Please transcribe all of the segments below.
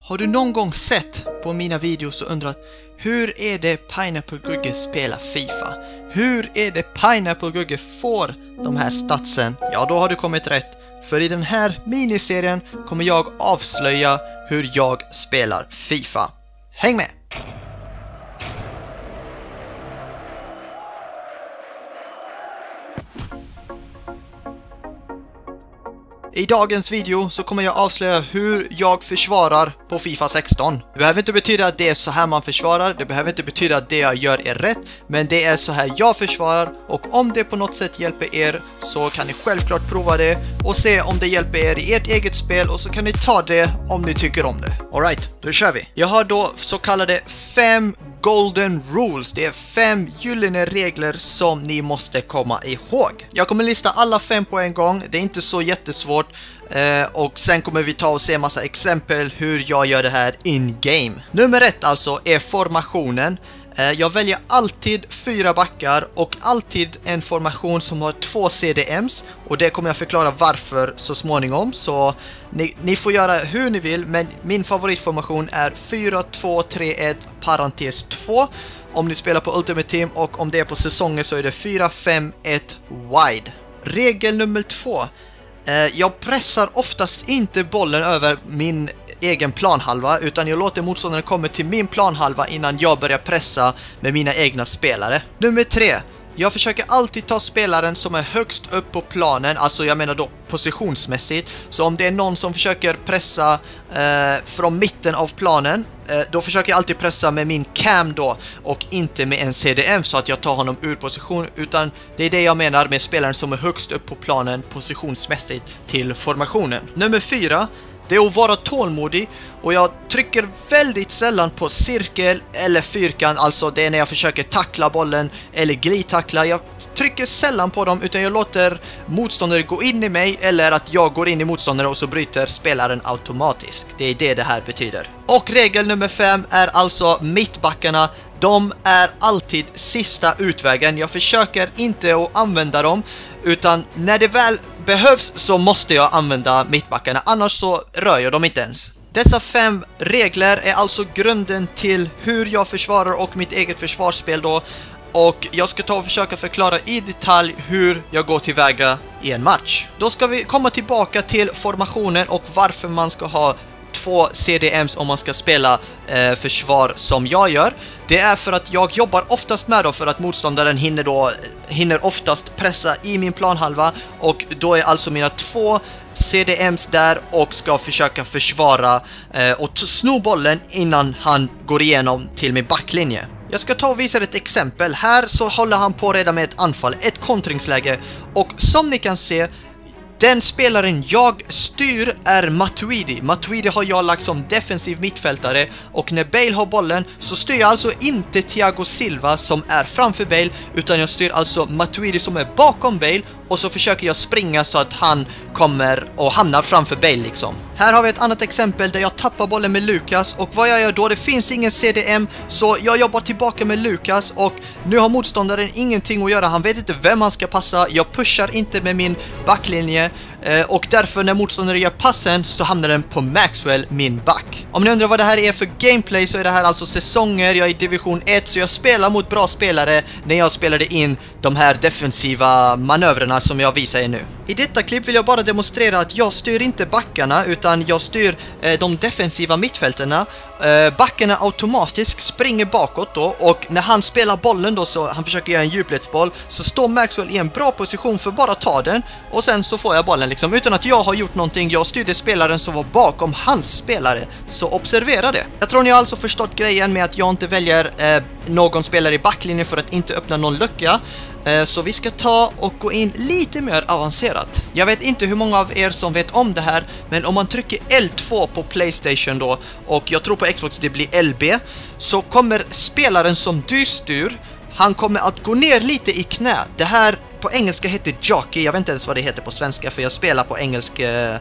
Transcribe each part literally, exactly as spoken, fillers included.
Har du någon gång sett på mina videos och undrat hur är det Pineapple Gugge spelar FIFA? Hur är det Pineapple Gugge får de här statsen? Ja, då har du kommit rätt. För i den här miniserien kommer jag avslöja hur jag spelar FIFA. Häng med! I dagens video så kommer jag avslöja hur jag försvarar på FIFA sexton. Det behöver inte betyda att det är så här man försvarar. Det behöver inte betyda att det jag gör är rätt. Men det är så här jag försvarar. Och om det på något sätt hjälper er så kan ni självklart prova det. Och se om det hjälper er i ert eget spel. Och så kan ni ta det om ni tycker om det. Alright, då kör vi. Jag har då så kallade fem Golden Rules. Det är fem gyllene regler som ni måste komma ihåg. Jag kommer lista alla fem på en gång. Det är inte så jättesvårt. Eh, och sen kommer vi ta och se massa exempel hur jag gör det här in-game. Nummer ett alltså är formationen. Eh, jag väljer alltid fyra backar och alltid en formation som har två C D Ms. Och det kommer jag förklara varför så småningom. Så ni, ni får göra hur ni vill, men min favoritformation är fyra två tre ett parentes två. Om ni spelar på Ultimate Team, och om det är på säsonger så är det fyra fem ett wide. Regel nummer två. Jag pressar oftast inte bollen över min egen planhalva, utan jag låter motståndaren komma till min planhalva innan jag börjar pressa med mina egna spelare. Nummer tre. Jag försöker alltid ta spelaren som är högst upp på planen, alltså jag menar då positionsmässigt. Så om det är någon som försöker pressa eh, från mitten av planen, eh, då försöker jag alltid pressa med min cam då, och inte med en C D M så att jag tar honom ur position. Utan det är det jag menar med spelaren som är högst upp på planen positionsmässigt till formationen. Nummer fyra. Det är att vara tålmodig, och jag trycker väldigt sällan på cirkel eller fyrkant, alltså det är när jag försöker tackla bollen eller glidtackla. Jag trycker sällan på dem, utan jag låter motståndare gå in i mig, eller att jag går in i motståndare och så bryter spelaren automatiskt. Det är det det här betyder. Och regel nummer fem är alltså mittbackarna. De är alltid sista utvägen. Jag försöker inte att använda dem, utan när det väl behövs så måste jag använda mittbackarna, annars så rör jag dem inte ens. Dessa fem regler är alltså grunden till hur jag försvarar och mitt eget försvarsspel då. Och jag ska ta och försöka förklara i detalj hur jag går tillväga i en match. Då ska vi komma tillbaka till formationen och varför man ska ha två C D Ms om man ska spela eh, försvar som jag gör. Det är för att jag jobbar oftast med dem, för att motståndaren hinner då hinner oftast pressa i min planhalva, och då är alltså mina två C D Ms där och ska försöka försvara eh, och sno bollen innan han går igenom till min backlinje. Jag ska ta och visa ett exempel. Här så håller han på redan med ett anfall, ett kontringsläge, och som ni kan se, den spelaren jag styr är Matuidi. Matuidi har jag lagt som defensiv mittfältare, och när Bale har bollen så styr jag alltså inte Thiago Silva som är framför Bale, utan jag styr alltså Matuidi som är bakom Bale, och så försöker jag springa så att han kommer och hamnar framför Bale liksom. Här har vi ett annat exempel där jag tappar bollen med Lucas, och vad jag gör då, det finns ingen C D M, så jag jobbar tillbaka med Lucas, och nu har motståndaren ingenting att göra. Han vet inte vem han ska passa. Jag pushar inte med min backlinje, och därför när motståndaren gör passen så hamnar den på Maxwell, min back. Om ni undrar vad det här är för gameplay, så är det här alltså säsonger. Jag är i division ett, så jag spelar mot bra spelare när jag spelade in de här defensiva manövrarna som jag visar er nu. I detta klipp vill jag bara demonstrera att jag styr inte backarna, utan jag styr eh, de defensiva mittfälterna. Eh, backarna automatiskt springer bakåt då, och när han spelar bollen då, så han försöker göra en djupledsboll, så står Maxwell i en bra position för bara ta den, och sen så får jag bollen liksom utan att jag har gjort någonting. Jag styrde spelaren som var bakom hans spelare, så observera det. Jag tror ni har alltså förstått grejen med att jag inte väljer eh, någon spelare i backlinjen för att inte öppna någon lucka. Så vi ska ta och gå in lite mer avancerat. Jag vet inte hur många av er som vet om det här, men om man trycker L två på PlayStation då, och jag tror på Xbox det blir L B, så kommer spelaren som du styr, han kommer att gå ner lite i knä. Det här på engelska heter jockey, jag vet inte ens vad det heter på svenska, för jag spelar på engelsk, eh,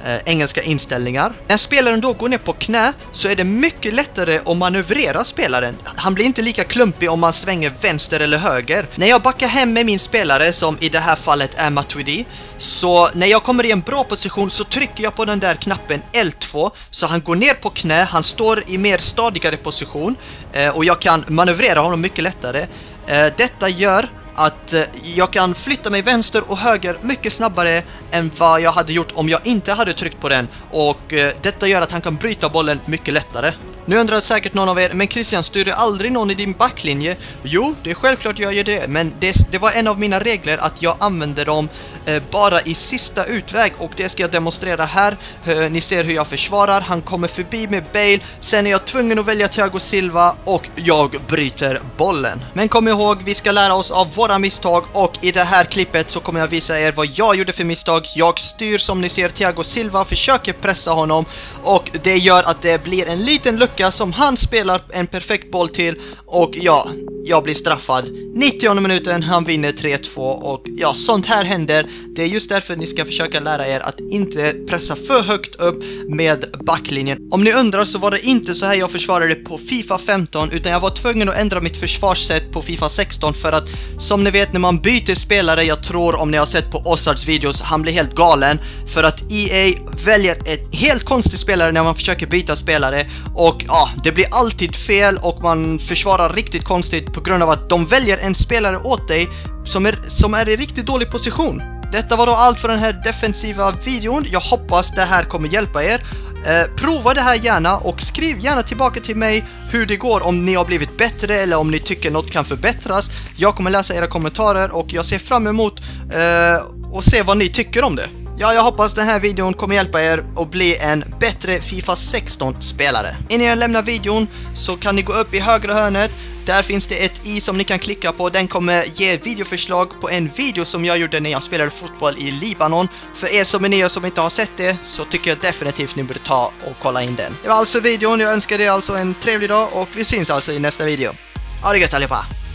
eh, engelska inställningar. När spelaren då går ner på knä så är det mycket lättare att manövrera spelaren. Han blir inte lika klumpig om man svänger vänster eller höger. När jag backar hem med min spelare, som i det här fallet är Matuidi, så när jag kommer i en bra position så trycker jag på den där knappen L två så han går ner på knä, han står i mer stadigare position eh, och jag kan manövrera honom mycket lättare. Eh, detta gör att eh, jag kan flytta mig vänster och höger mycket snabbare än vad jag hade gjort om jag inte hade tryckt på den, och eh, detta gör att han kan bryta bollen mycket lättare. Nu undrar säkert någon av er, men Christian, styr du aldrig någon i din backlinje? Jo, det är självklart jag gör det, men det, det var en av mina regler att jag använder dem eh, bara i sista utväg, och det ska jag demonstrera här. Eh, ni ser hur jag försvarar, han kommer förbi med Bale, sen är jag tvungen att välja Thiago Silva och jag bryter bollen. Men kom ihåg, vi ska lära oss av våra misstag, och i det här klippet så kommer jag visa er vad jag gjorde för misstag. Jag styr, som ni ser, Thiago Silva, försöker pressa honom, och det gör att det blir en liten lucka som han spelar en perfekt boll till, och ja, jag blir straffad. nittionde minuten, han vinner tre två, och ja, sånt här händer. Det är just därför ni ska försöka lära er att inte pressa för högt upp med backlinjen. Om ni undrar så var det inte så här jag försvarade på FIFA femton, utan jag var tvungen att ändra mitt försvarssätt på FIFA sexton, för att som ni vet, när man byter spelare, jag tror om ni har sett på Ossards videos, han blir helt galen för att E A väljer ett helt konstigt spelare när man försöker byta spelare, och ja, det blir alltid fel och man försvarar riktigt konstigt på grund av att de väljer en spelare åt dig som är, som är i riktigt dålig position. Detta var då allt för den här defensiva videon. Jag hoppas det här kommer hjälpa er. Eh, prova det här gärna och skriv gärna tillbaka till mig hur det går, om ni har blivit bättre eller om ni tycker något kan förbättras. Jag kommer läsa era kommentarer och jag ser fram emot eh, och se vad ni tycker om det. Ja, jag hoppas den här videon kommer hjälpa er att bli en bättre FIFA sexton-spelare. Innan jag lämnar videon så kan ni gå upp i högra hörnet. Där finns det ett i som ni kan klicka på. Den kommer ge videoförslag på en video som jag gjorde när jag spelade fotboll i Libanon. För er som är nya som inte har sett det, så tycker jag definitivt ni borde ta och kolla in den. Det var allt för videon. Jag önskar er alltså en trevlig dag och vi syns alltså i nästa video. Ha det gött allihopa!